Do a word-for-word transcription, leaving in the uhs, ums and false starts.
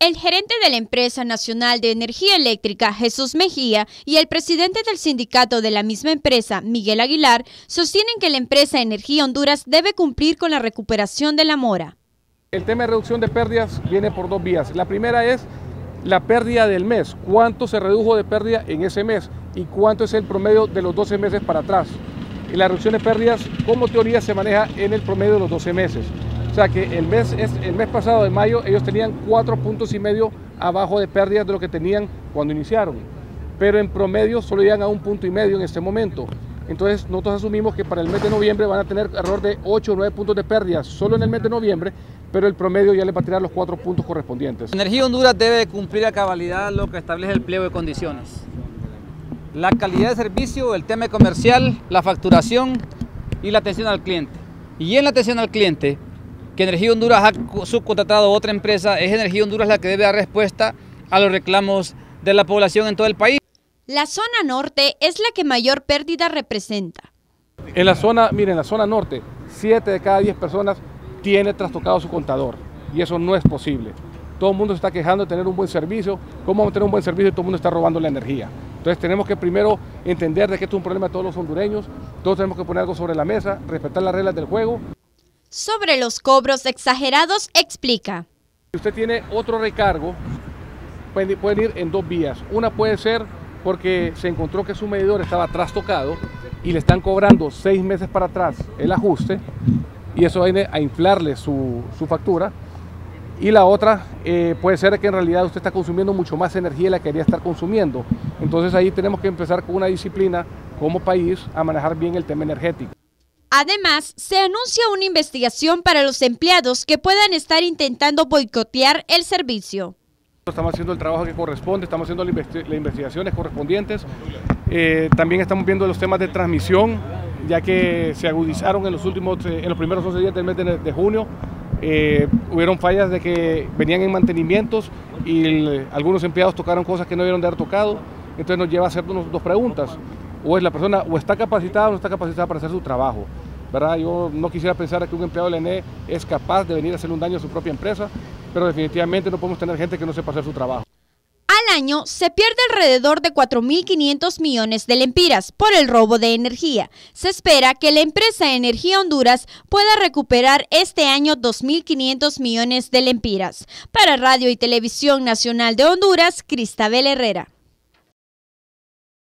El gerente de la Empresa Nacional de Energía Eléctrica, Jesús Mejía, y el presidente del sindicato de la misma empresa, Miguel Aguilar, sostienen que la empresa Energía Honduras debe cumplir con la recuperación de la mora. El tema de reducción de pérdidas viene por dos vías. La primera es la pérdida del mes, cuánto se redujo de pérdida en ese mes y cuánto es el promedio de los doce meses para atrás. Y la reducción de pérdidas, como teoría, se maneja en el promedio de los doce meses. O sea que el mes, el mes pasado de mayo ellos tenían cuatro puntos y medio abajo de pérdidas de lo que tenían cuando iniciaron. Pero en promedio solo llegan a un punto y medio en este momento. Entonces nosotros asumimos que para el mes de noviembre van a tener alrededor de ocho o nueve puntos de pérdidas solo en el mes de noviembre, pero el promedio ya les va a tirar los cuatro puntos correspondientes. Energía Honduras debe cumplir a cabalidad lo que establece el pliego de condiciones. La calidad de servicio, el tema comercial, la facturación y la atención al cliente. Y en la atención al cliente, que Energía Honduras ha subcontratado a otra empresa, es Energía Honduras la que debe dar respuesta a los reclamos de la población en todo el país. La zona norte es la que mayor pérdida representa. En la zona, miren, en la zona norte, siete de cada diez personas tiene trastocado su contador y eso no es posible. Todo el mundo se está quejando de tener un buen servicio. ¿Cómo vamos a tener un buen servicio y todo el mundo está robando la energía? Entonces tenemos que primero entender de que esto es un problema de todos los hondureños, todos tenemos que poner algo sobre la mesa, respetar las reglas del juego. Sobre los cobros exagerados, explica. Si usted tiene otro recargo, pueden, pueden ir en dos vías. Una puede ser porque se encontró que su medidor estaba trastocado y le están cobrando seis meses para atrás el ajuste y eso viene a inflarle su, su factura. Y la otra eh, puede ser que en realidad usted está consumiendo mucho más energía de la que quería estar consumiendo. Entonces ahí tenemos que empezar con una disciplina como país a manejar bien el tema energético. Además, se anuncia una investigación para los empleados que puedan estar intentando boicotear el servicio. Estamos haciendo el trabajo que corresponde, estamos haciendo las investigaciones correspondientes. Eh, también estamos viendo los temas de transmisión, ya que se agudizaron en los últimos, en los primeros once días del mes de, de junio. Eh, hubieron fallas de que venían en mantenimientos y el, algunos empleados tocaron cosas que no debieron de haber tocado. Entonces nos lleva a hacernos dos preguntas. O es la persona o está capacitada o no está capacitada para hacer su trabajo, ¿verdad? Yo no quisiera pensar que un empleado de la E N E es capaz de venir a hacerle un daño a su propia empresa, pero definitivamente no podemos tener gente que no sepa hacer su trabajo. Al año se pierde alrededor de cuatro mil quinientos millones de lempiras por el robo de energía. Se espera que la empresa Energía Honduras pueda recuperar este año dos mil quinientos millones de lempiras. Para Radio y Televisión Nacional de Honduras, Cristabel Herrera.